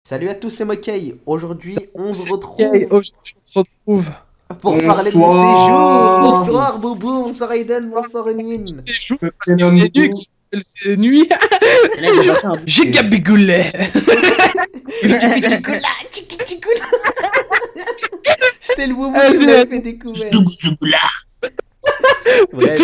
Salut à tous, c'est Mokay. Aujourd'hui, on se Ok, retrouve aujourd'hui on se retrouve. pour parler de nos séjours. Bonsoir. Bonsoir Boubou, bonsoir Aiden, bonsoir Enwin. C'est jour parce C'est que mon c'est nouveau. nuit, c'est nuit. J'ai gabigoulé. Tchiki-tchikoula, tchiki-tchikoula. C'était le Boubou Vas-y, qui m'a vas-y. fait découvrir. Zougzougla. Bref,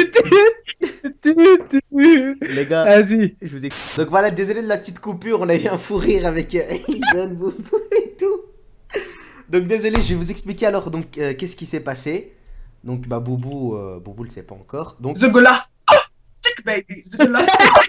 Vas-y. les gars, je vous explique. Donc voilà, désolé de la petite coupure, on a eu un fou rire avec Aiden, Boubou et tout. Donc désolé, je vais vous expliquer alors donc qu'est-ce qui s'est passé. Donc bah Boubou, Boubou le sait pas encore. Donc Zougla. Check baby. Zougla.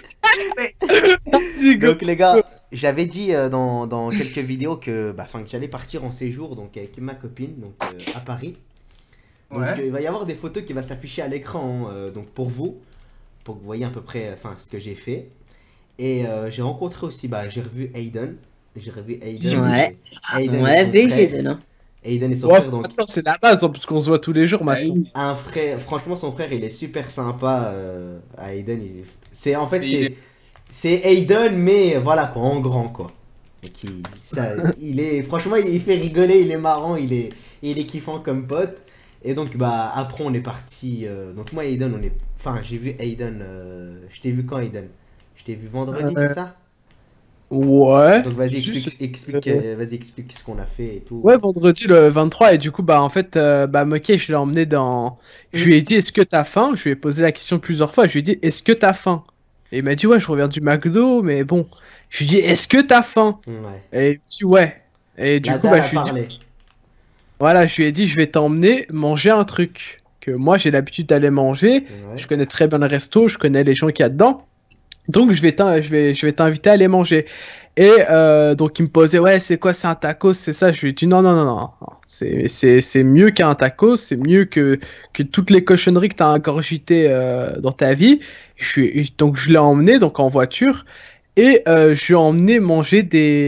Donc les gars, j'avais dit dans quelques vidéos que, que j'allais partir en séjour donc avec ma copine donc à Paris. Donc Ouais. il va y avoir des photos qui vont s'afficher à l'écran donc pour vous que vous voyez à peu près ce que j'ai fait. Et j'ai rencontré aussi j'ai revu Aiden. J'ai revu Aiden. Ouais. Aiden Ouais, et son BG, frère. Eden, hein. Aiden et son Ouais, frère donc maintenant c'est la base, hein, parce qu'on se voit tous les jours maintenant. un frère. Franchement son frère il est super sympa à Aiden. C'est en fait c'est Aiden mais voilà quoi en grand quoi. Donc, il est franchement il fait rigoler, il est marrant, il est kiffant comme pote. Et donc après on est parti donc moi et Aiden j'ai vu Aiden je t'ai vu quand Aiden? Je t'ai vu vendredi, c'est ça? Ouais. Donc vas-y Juste, explique ce qu'on a fait et tout. Ouais, vendredi le 23, et du coup, en fait, Moké, je l'ai emmené dans. Je lui ai dit, est-ce que t'as faim? Je lui ai posé la question plusieurs fois. Je lui ai dit, est-ce que t'as faim? Et il m'a dit, ouais, je reviens du McDo, mais bon. Je lui ai dit, est-ce que t'as faim? Ouais. Et il m'a dit, ouais. Et du La coup, dalle a je lui ai dit, parlé. voilà, je lui ai dit, je vais t'emmener manger un truc que moi j'ai l'habitude d'aller manger. Ouais. Je connais très bien le resto, je connais les gens qu'il y a dedans. Donc je vais t'inviter à aller manger. Et donc il me posait, ouais, c'est quoi, c'est un tacos, c'est ça. Je lui ai dit, non, non, non, non. C'est mieux qu'un tacos, c'est mieux que toutes les cochonneries que tu as ingurgitées dans ta vie. Donc je l'ai emmené donc en voiture. Et je lui ai emmené manger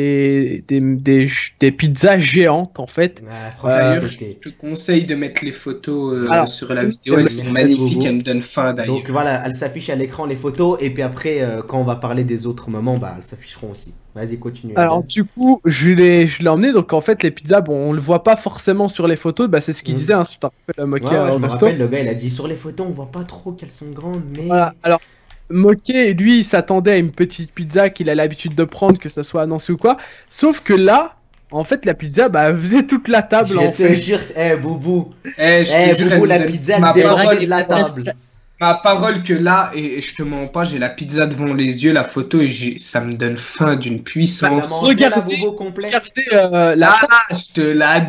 des pizzas géantes en fait. Ouais, D'ailleurs, franchement, je c'était. te conseille de mettre les photos Alors, sur la vidéo. Elles sont merci magnifiques. beaucoup. Elles me donnent faim d'ailleurs. Donc voilà, elles s'affichent à l'écran les photos et puis après quand on va parler des autres moments, elles s'afficheront aussi. Vas-y, continue. Alors Aiden. du coup, je l'ai emmené, donc en fait les pizzas, bon, on le voit pas forcément sur les photos, c'est ce qu'il Mm. disait, hein, si tu t'en rappelles, Ouais, Moké ouais, je au me resto. rappelle, le gars il a dit sur les photos on voit pas trop qu'elles sont grandes, mais. Voilà, alors Moké, lui, il s'attendait à une petite pizza qu'il a l'habitude de prendre, que ce soit à Nancy ou quoi, sauf que là, en fait, la pizza, elle faisait toute la table Je en te fait. jure, Boubou. Eh, je te jure, Boubou, elle la me donne pizza ma elle débordait parole, de la table. ma parole que là, et je te mens pas, j'ai la pizza devant les yeux, la photo, et ça me donne faim d'une Tu puissance. l'as mangé la Regardez, Boubou complète. Regardez la Là, je te la.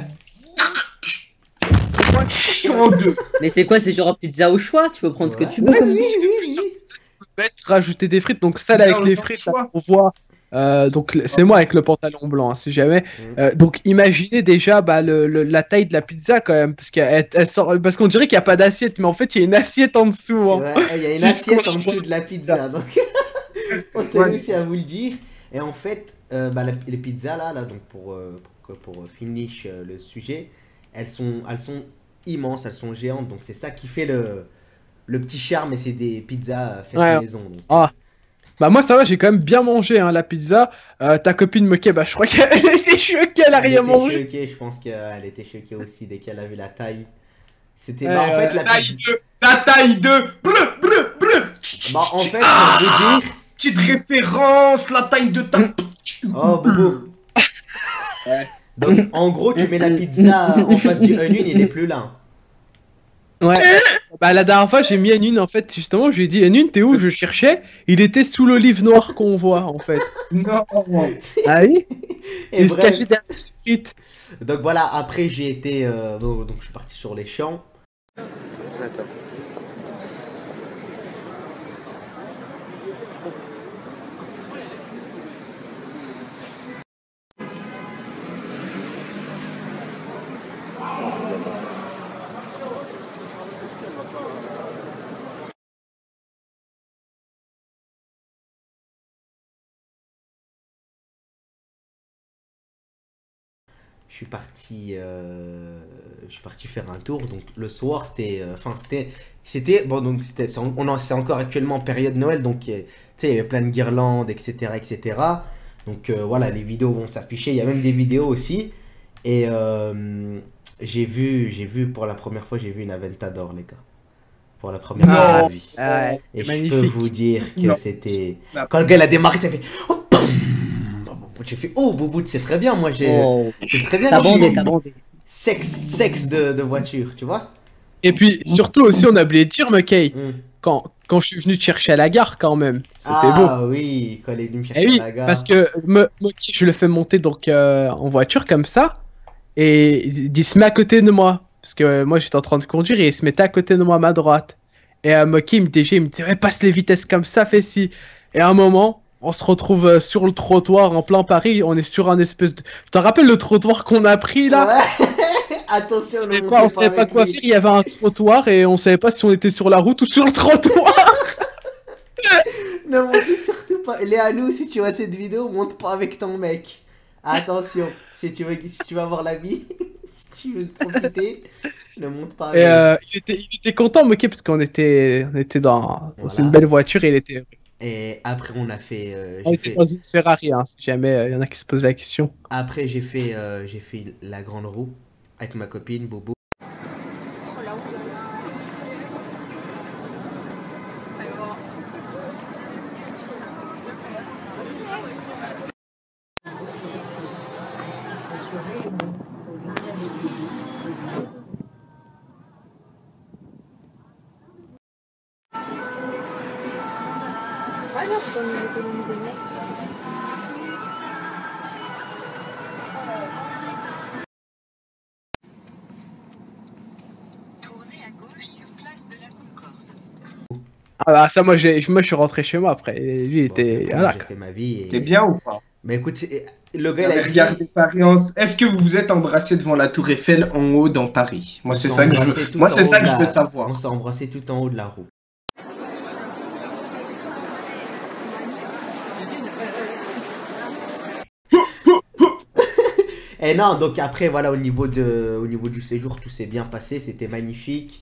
En deux. Mais c'est quoi, c'est genre pizza au choix? Tu peux prendre ce que tu veux. Oui, comme oui, ça. oui. mettre, rajouter des frites, donc celle avec Dans les le frites, choix. là, on voit. Donc c'est moi avec le pantalon blanc, hein, si jamais. Donc imaginez déjà la taille de la pizza quand même, parce qu'elle sort, parce qu'on dirait qu'il n'y a pas d'assiette, mais en fait il y a une assiette en dessous. C'est Hein. vrai, il y a une C'est juste assiette qu'on en dessous de la pizza, donc on tenait aussi à vous le dire. Et en fait, les pizzas là donc pour finish le sujet, elles sont immenses, elles sont géantes, donc c'est ça qui fait le petit charme et c'est des pizzas faites Ouais. maison. Donc. Ah. Bah moi ça va, j'ai quand même bien mangé hein, la pizza. Ta copine Moké, je crois qu'elle était choquée, elle a rien mangé. Choquée, je pense qu'elle était choquée aussi dès qu'elle a vu la taille. C'était Ouais, en fait la Taille pizza. 2, la taille 2, bleu, bleu, bleu. En fait, pour vous dire. Petite référence, la taille de ta. Oh, Bobo. Ouais. Donc, en gros, tu mets la pizza en face du onion, il est plus là. Ouais. La dernière fois j'ai mis Anune en fait, justement, je lui ai dit Anune, t'es où? Je cherchais, il était sous l'olive noire qu'on voit en fait. Non. Ah oui? Et Il se bref. cachait derrière les frites. Donc voilà, après j'ai été. Donc je suis parti sur les champs. Attends. Je suis parti faire un tour. Donc le soir, c'est encore actuellement période Noël, donc tu sais, il y avait plein de guirlandes, etc., etc. Donc voilà, les vidéos vont s'afficher. Il y a même des vidéos aussi. Et j'ai vu pour la première fois, j'ai vu une Aventador, les gars. Pour la première fois de ma vie. Ouais, Et je magnifique. peux vous dire que Non. c'était... Quand le gars il a démarré, ça fait... Oh, boum. J'ai fait, oh, Boubout, c'est très bien. Moi, j'ai... Oh, C'est très bien. t'as bandé. Sexe de voiture, tu vois. Et puis surtout aussi, on a oublié de dire, McKay, Mm. quand je suis venu te chercher à la gare quand même. C'était beau. Ah oui, quand il est venu me chercher Eh oui, à la gare. parce que Moki, je le fais monter donc en voiture comme ça, et il se met à côté de moi. Parce que moi j'étais en train de conduire et il se mettait à côté de moi à ma droite. Et Moki, il me disait, ouais, passe les vitesses comme ça, fais ci. Et à un moment, on se retrouve sur le trottoir en plein Paris, on est sur un espèce de... Tu te rappelles le trottoir qu'on a pris là? Ouais. Attention, On savait pas quoi faire, il y avait un trottoir et on savait pas si on était sur la route ou sur le trottoir. Ne montez surtout pas. Léanou, si tu vois cette vidéo, monte pas avec ton mec. Attention, si tu veux avoir la vie, si tu veux profiter, ne monte pas Et avec. il était content, Moki, parce qu'on était dans Voilà. une belle voiture et il était... Et après, on a fait. On était dans une Ferrari, hein, si jamais il y en a qui se posent la question. Après, j'ai fait la grande roue avec ma copine Bobo. Ah bah, ça, moi je suis rentré chez moi après. Et lui, il Bon, était... après, Voilà, j'ai quoi. fait ma vie. T'es bien ou pas? Mais écoute, le gars, il a dit. Regardez Paris. Est-ce que vous vous êtes embrassé devant la Tour Eiffel en haut dans Paris? Moi, On c'est s'est ça que je embrassé veux. tout Moi, en c'est haut ça de que je veux la- savoir. On s'est embrassé tout en haut de la roue. Et non, donc après, voilà, au niveau du séjour, tout s'est bien passé, c'était magnifique.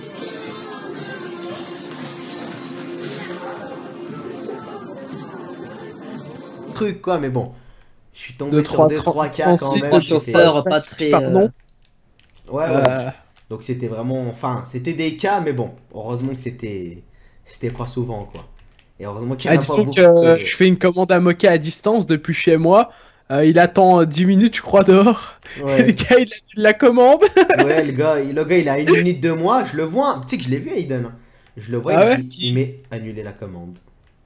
Truc quoi, mais bon, je suis tombé Deux, sur trois, 2-3 cas quand six, même. Pas de c'était- chauffeur, pas très. Pardon. Ouais, ouais. Euh, Donc c'était vraiment, enfin, c'était des cas, mais bon, heureusement que c'était pas souvent quoi. Et heureusement qu'il y en a pas disons beaucoup. que je fais une commande à Moka à distance depuis chez moi. Il attend 10 minutes, je crois, dehors. Le Ouais, gars, il annule la commande. ouais, le gars, il a 1 minute de moi, je le vois. Tu sais que je l'ai vu, Aiden. Je le vois, Ah il, ouais me dit, il met annuler la commande.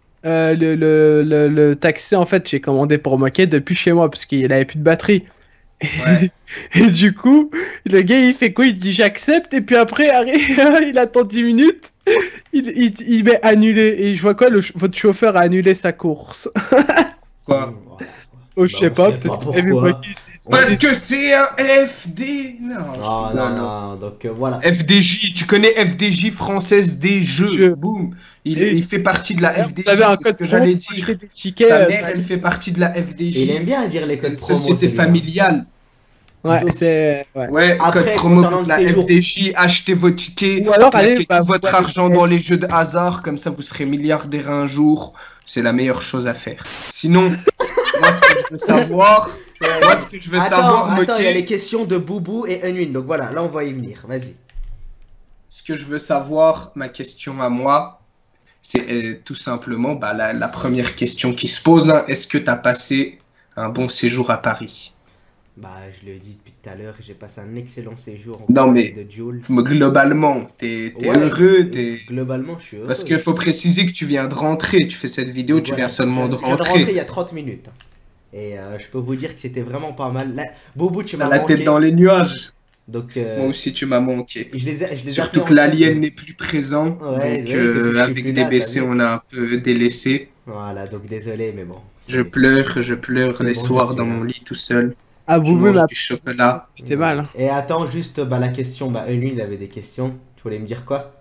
Le taxi, en fait, j'ai commandé pour Moka depuis chez moi parce qu'il avait plus de batterie. Ouais. Et du coup, le gars, il fait quoi? Il dit j'accepte, et puis après, il attend 10 minutes, il met annuler, et je vois quoi? Votre chauffeur a annulé sa course. Quoi? Voilà. Oh, je sais Bah, on pas, sait pas peut-être qu'il avait pourquoi. bloqué, c'est- Parce que c'est un FD. Non, Non, donc voilà. FDJ, tu connais FDJ française des jeux. Jeux. Boum. Et- Il fait partie de la D'ailleurs, FDJ. vous avez un C'est code ce que j'allais promo, dire. acheter des tickets, Sa mère, elle fait partie de la FDJ. Et il aime bien dire les codes promo. Société celui-là. familiale. Ouais, Donc- c'est... Ouais. Ouais, Après, code promo concernant pour le la séjour. FDJ, achetez vos tickets, Ou alors, claquez allez, tout vous votre allez- argent dans les jeux de hasard, comme ça vous serez milliardaire un jour. C'est la meilleure chose à faire. Sinon, moi ce que je veux savoir, Attends, il y a les Moki, questions de Boubou et Unwin. Donc voilà, là on va y venir. Vas-y. ce que je veux savoir, ma question à moi, c'est tout simplement bah, la première question qui se pose, hein, est-ce que tu as passé un bon séjour à Paris? Bah, je le dis depuis tout à l'heure, j'ai passé un excellent séjour en Non, compagnie mais- de Joule. Globalement, t'es Ouais, heureux, Globalement, je suis heureux. Parce qu'il faut préciser que tu viens de rentrer, tu fais cette vidéo, tu Voilà. viens seulement de Je viens rentrer. il y a 30 minutes. Et je peux vous dire que c'était vraiment pas mal. Là, Boubou, tu T'as m'as la manqué. tête dans les nuages. Donc, Moi aussi, tu m'as manqué. je les ai Surtout appelés que en l'alien fait, n'est plus présent. Ouais, donc, ouais, depuis que je suis avec plus là, DBC, t'as vu. on a un peu délaissé. Voilà, donc désolé, mais bon. Je c'est- pleure c'est les bon, soirs je suis dans là. mon lit tout seul. Ah, Je vous mange m'a du chocolat. fait mal. Hein. Et attends, juste la question. Bah, Unwin, il avait des questions. Tu voulais me dire quoi?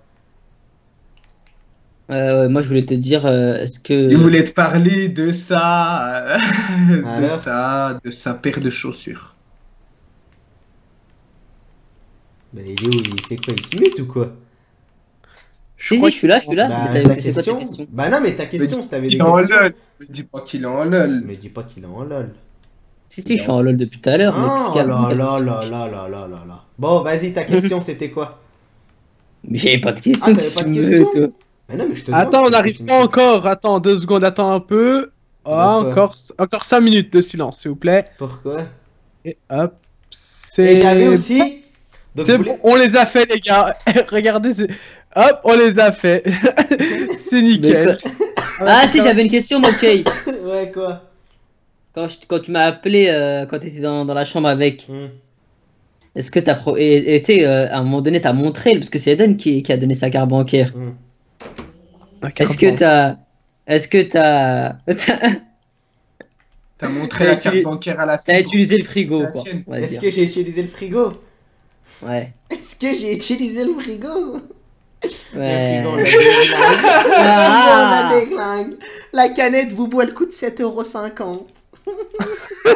Moi, je voulais te dire, est-ce que. Il voulait te parler de ça, Alors de sa paire de chaussures. Bah, il est où? Il fait quoi? Il se mute ou quoi? Si, je suis là, je suis là. Bah, Mais ta c'est quoi ta question. question? Bah non, mais ta question, si t'avais des Il est en questions. lol. Me dis pas qu'il est en lol. Mais dis pas qu'il est en lol. Si, je suis en LoL depuis tout à l'heure. Mais qu'est-ce Oh qu'il y a là là là là là là là là. Bon, vas-y, ta question, c'était quoi? Mais j'avais pas de question. Ah, t'avais qu'est-ce pas que de tu veux, question? toi Mais non, mais je te demande Attends, si on t'as n'arrive une pas question. encore. Attends, 2 secondes, attends un peu. Ah, D'accord. encore 5 minutes de silence, s'il vous plaît. Pourquoi? Et hop. Et j'avais C'est aussi. Donc, c'est vous bon, on les a fait, les gars. Regardez, hop, on les a fait. C'est nickel. Ah, si, j'avais une question, moi, Kay. Ouais, quoi? Quand tu m'as appelé, quand tu étais dans la chambre avec, Hmm. est-ce que t'as et tu sais, à un moment donné, t'as montré, parce que c'est Eden qui a donné sa carte bancaire. Hmm. Est-ce que t'as. Est-ce que t'as. T'as montré T'as la carte utilisé- bancaire à la T'as fibre. utilisé le frigo, La quoi. tienne. On va Est-ce dire. que j'ai utilisé le frigo? Ouais. Est-ce que j'ai utilisé le frigo? Ouais. Le frigo, on l'a déglingue. Ah. On la déglingue. La canette, Boubou, elle coûte 7,50 €. 7,50 €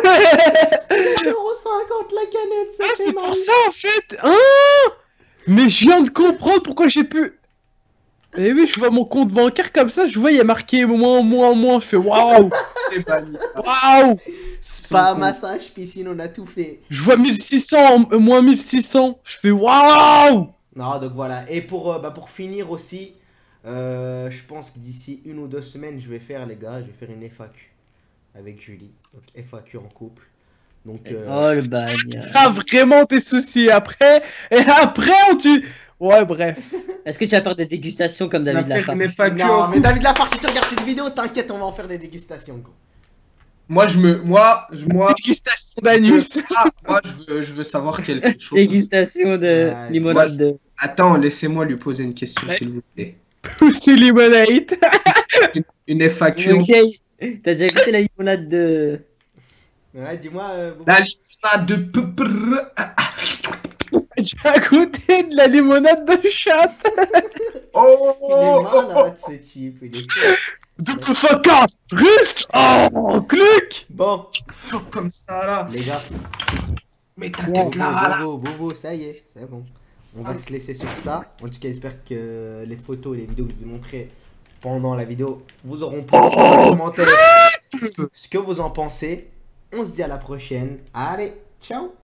la canette, ça Ah, fait c'est mal. pour ça en fait. Ah, mais je viens de comprendre pourquoi j'ai pu. Eh oui, je vois mon compte bancaire comme ça, je vois il y a marqué moins, je fais waouh, C'est banni. waouh. Spa, Son massage, piscine, on a tout fait. Je vois 1600, moins 1600, je fais waouh. Non, donc voilà. Et pour finir aussi, je pense que d'ici 1 ou 2 semaines, je vais faire, les gars, je vais faire une FAQ avec Julie. Donc FAQ en couple. Donc, Oh, le bagne. Ah, vraiment tes soucis après, et après on tue. Ouais, bref. Est-ce que tu vas faire des dégustations comme On va David faire Lafarge? une FAQ non, en mais couple. David Lafarge, si tu regardes cette vidéo, t'inquiète, on va en faire des dégustations, gros. Moi, Dégustation d'anus. je veux savoir quelque chose. Dégustation de Ouais, limonade de. Attends, laissez-moi lui poser une question, s'il vous plaît. C'est limonade. Une FAQ. Ok. T'as déjà goûté la limonade de. Ouais, dis-moi, Boubou. La limonade de pepper. J'ai goûté de la limonade de chat. Oh, Il est malade, ce type. Il est fou. De tout ça casse. Russe. Oh, clic. Bon, Fou comme ça là. les gars, Mais ta Boubou, tête là. Boubou, ça y est, c'est bon. On va se laisser sur ça. En tout cas, j'espère que les photos et les vidéos que je vous ai montrées pendant la vidéo vous auront plu. Dans les commentaires ce que vous en pensez. On se dit à la prochaine. Allez, ciao.